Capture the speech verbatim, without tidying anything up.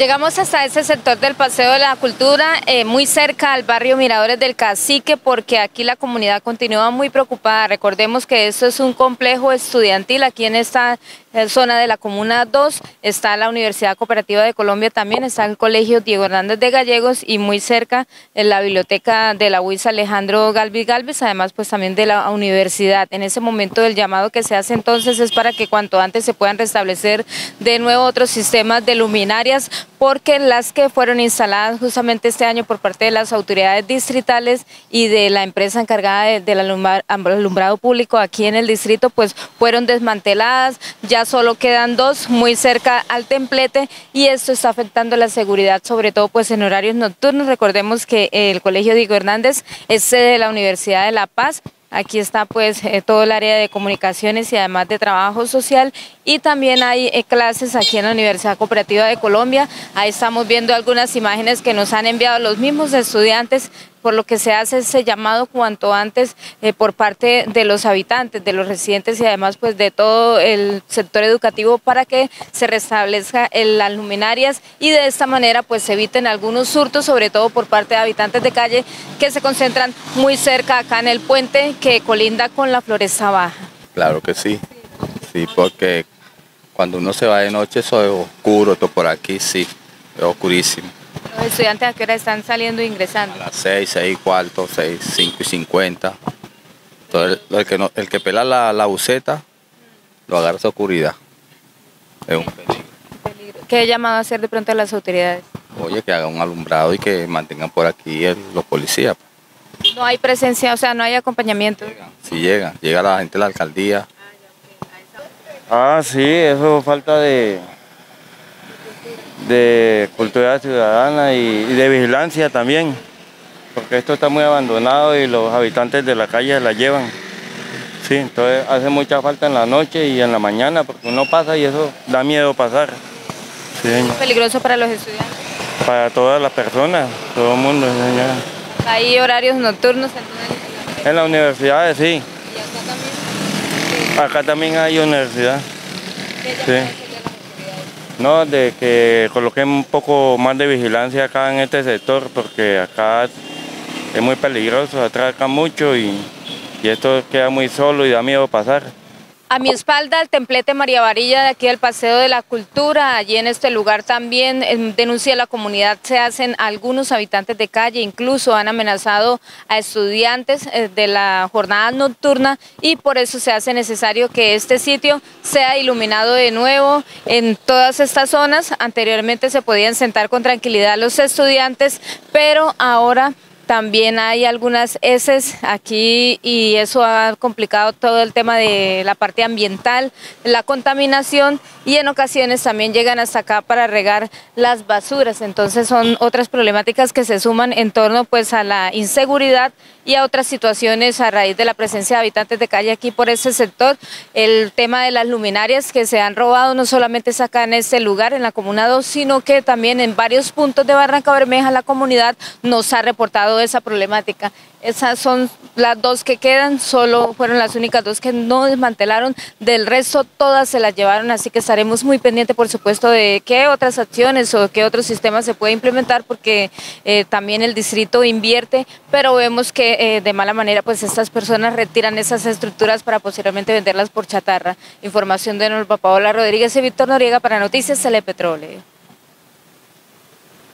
Llegamos hasta ese sector del Paseo de la Cultura, eh, muy cerca al barrio Miradores del Cacique, porque aquí la comunidad continúa muy preocupada. Recordemos que esto es un complejo estudiantil. Aquí en esta eh, zona de la Comuna dos está la Universidad Cooperativa de Colombia, también está el Colegio Diego Hernández de Gallegos y muy cerca en la biblioteca de la U I S Alejandro Galvis Galvez, además pues también de la universidad. En ese momento el llamado que se hace entonces es para que cuanto antes se puedan restablecer de nuevo otros sistemas de luminarias, porque las que fueron instaladas justamente este año por parte de las autoridades distritales y de la empresa encargada de, del alumbra, alumbrado público aquí en el distrito, pues fueron desmanteladas. Ya solo quedan dos muy cerca al templete y esto está afectando la seguridad, sobre todo pues en horarios nocturnos. Recordemos que el Colegio Diego Hernández es sede de la Universidad de La Paz. Aquí está pues eh, todo el área de comunicaciones y además de trabajo social, y también hay eh, clases aquí en la Universidad Cooperativa de Colombia. Ahí estamos viendo algunas imágenes que nos han enviado los mismos estudiantes, por lo que se hace ese llamado cuanto antes eh, por parte de los habitantes, de los residentes y además pues de todo el sector educativo, para que se restablezca el, las luminarias y de esta manera pues se eviten algunos hurtos, sobre todo por parte de habitantes de calle que se concentran muy cerca acá en el puente que colinda con la Floresta Baja. Claro que sí, sí, porque cuando uno se va de noche eso es oscuro, todo por aquí sí, es oscurísimo. ¿Los estudiantes a qué hora están saliendo e ingresando? A las seis, seis y cuarto, seis, cinco y cincuenta. Entonces el, el, que, no, el que pela la, la buceta lo agarra esa oscuridad. Es un peligro. ¿Qué llamado a hacer de pronto a las autoridades? Oye, que hagan un alumbrado y que mantengan por aquí el, los policías. No hay presencia, o sea, no hay acompañamiento. Llegan, sí llegan, llega la gente de la alcaldía. Ah, sí, eso falta de... de cultura ciudadana y, y de vigilancia también, porque esto está muy abandonado y los habitantes de la calle la llevan. Sí, entonces hace mucha falta en la noche y en la mañana, porque uno pasa y eso da miedo pasar. Sí, ¿Es peligroso para los estudiantes? Para todas las personas, todo el mundo, señora. ¿Hay horarios nocturnos en, en la universidad? Sí. ¿Y acá también? Acá también hay universidad. ¿Qué sí. No, de que coloquen un poco más de vigilancia acá en este sector, porque acá es muy peligroso, atracan mucho y, y esto queda muy solo y da miedo pasar. A mi espalda el templete María Varilla de aquí del Paseo de la Cultura. Allí en este lugar también en denuncia de la comunidad se hacen algunos habitantes de calle, incluso han amenazado a estudiantes de la jornada nocturna, y por eso se hace necesario que este sitio sea iluminado de nuevo. En todas estas zonas anteriormente se podían sentar con tranquilidad los estudiantes, pero ahora también hay algunas heces aquí y eso ha complicado todo el tema de la parte ambiental, la contaminación, y en ocasiones también llegan hasta acá para regar las basuras. Entonces son otras problemáticas que se suman en torno pues a la inseguridad y a otras situaciones a raíz de la presencia de habitantes de calle aquí por ese sector. El tema de las luminarias que se han robado no solamente es acá en este lugar, en la Comuna dos, sino que también en varios puntos de Barranca Bermeja la comunidad nos ha reportado esa problemática. Esas son las dos que quedan, solo fueron las únicas dos que no desmantelaron, del resto todas se las llevaron, así que estaremos muy pendientes por supuesto de qué otras acciones o qué otros sistemas se puede implementar, porque eh, también el distrito invierte, pero vemos que eh, de mala manera pues estas personas retiran esas estructuras para posteriormente venderlas por chatarra. Información de Norma Paola Rodríguez y Víctor Noriega para Noticias Telepetróleo.